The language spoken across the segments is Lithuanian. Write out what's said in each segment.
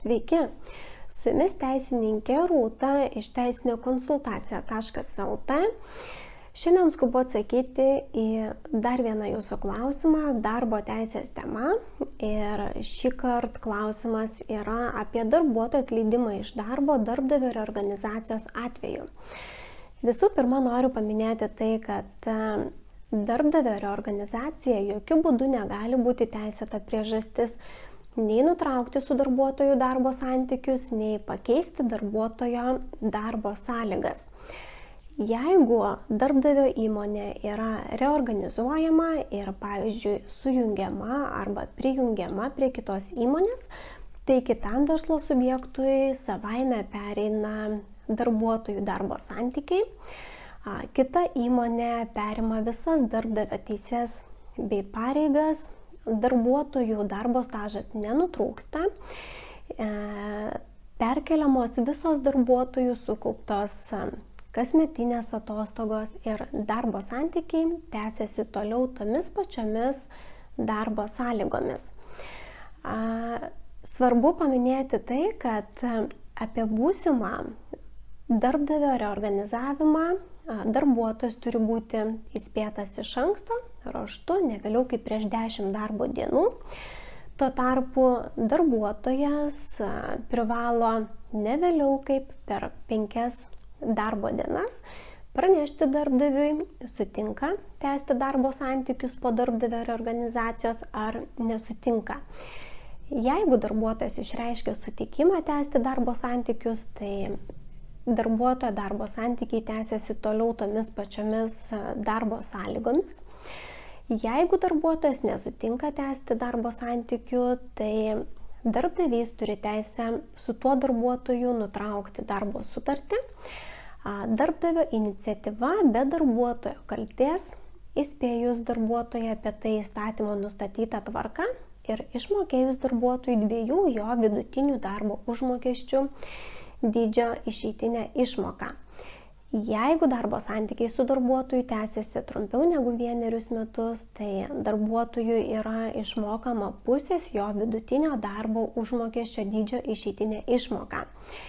Sveiki, su jumis teisininkė Rūta iš teisinėkonsultacija.lt. Šiandien skubu atsakyti į dar vieną jūsų klausimą darbo teisės tema. Ir šį kartą klausimas yra apie darbuotojo atleidimą iš darbo darbdavio ir organizacijos atveju. Visų pirma, noriu paminėti tai, kad darbdavio ir organizacija jokių būdų negali būti teisėta priežastis nei nutraukti su darbuotoju darbo santykius, nei pakeisti darbuotojo darbo sąlygas. Jeigu darbdavio įmonė yra reorganizuojama ir, pavyzdžiui, sujungiama arba prijungiama prie kitos įmonės, tai kitam verslo subjektui savaime pereina darbuotojų darbo santykiai. Kita įmonė perima visas darbdavio teises bei pareigas, darbuotojų darbo stažas nenutrūksta, perkeliamos visos darbuotojų sukauptos kasmetinės atostogos ir darbo santykiai tęsiasi toliau tomis pačiomis darbo sąlygomis. Svarbu paminėti tai, kad apie būsimą darbdavio reorganizavimą darbuotojas turi būti įspėtas iš anksto, raštu, ne vėliau kaip prieš 10 darbo dienų. Tuo tarpu darbuotojas privalo ne vėliau kaip per 5 darbo dienas pranešti darbdaviui, sutinka tęsti darbo santykius po darbdavio reorganizacijos ar nesutinka. Jeigu darbuotojas išreiškia sutikimą tęsti darbo santykius, tai darbuotojo darbo santykiai tęsiasi toliau tomis pačiomis darbo sąlygomis. Jeigu darbuotojas nesutinka tęsti darbo santykių, tai darbdavys turi teisę su tuo darbuotoju nutraukti darbo sutartį. Darbdavio iniciatyva be darbuotojo kaltės, įspėjus darbuotoją apie tai įstatymo nustatytą tvarką ir išmokėjus darbuotojui 2 jo vidutinių darbo užmokesčių dydžio išeitinę išmoką. Jeigu darbo santykiai su darbuotoju tęsiasi trumpiau negu 1 metus, tai darbuotojui yra išmokama pusės jo vidutinio darbo užmokesčio dydžio išeitinė išmoka.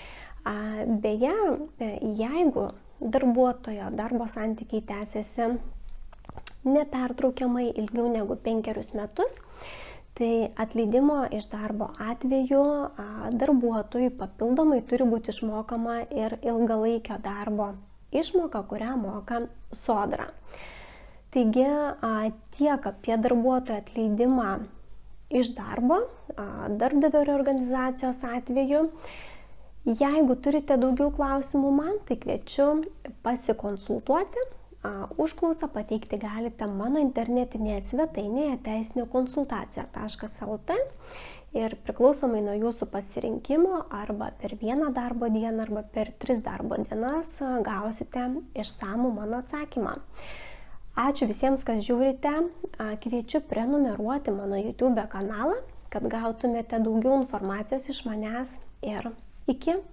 Beje, jeigu darbuotojo darbo santykiai tęsiasi nepertraukiamai ilgiau negu 5 metus, tai atleidimo iš darbo atveju darbuotojui papildomai turi būti išmokama ir ilgalaikio darbo išmoka, kurią moka sodra. Taigi tiek apie darbuotojo atleidimą iš darbo darbdavio reorganizacijos atveju. Jeigu turite daugiau klausimų man, tai kviečiu pasikonsultuoti. Užklausą pateikti galite mano internetinėje svetainėje teisinėkonsultacija.lt ir priklausomai nuo jūsų pasirinkimo arba per 1 darbo dieną arba per 3 darbo dienas gausite išsamų mano atsakymą. Ačiū visiems, kas žiūrite. Kviečiu prenumeruoti mano YouTube kanalą, kad gautumėte daugiau informacijos iš manęs ir iki.